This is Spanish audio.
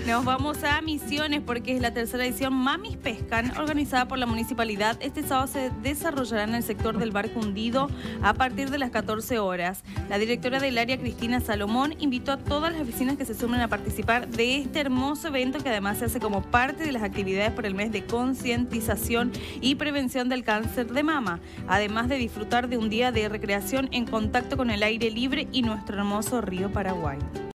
Nos vamos a Misiones porque es la tercera edición Mamis Pescan, organizada por la municipalidad. Este sábado se desarrollará en el sector del Barco Hundido a partir de las 14 horas. La directora del área, Cristina Salomón, invitó a todas las vecinas que se sumen a participar de este hermoso evento que además se hace como parte de las actividades por el mes de concientización y prevención del cáncer de mama, además de disfrutar de un día de recreación en contacto con el aire libre y nuestro hermoso río Paraguay.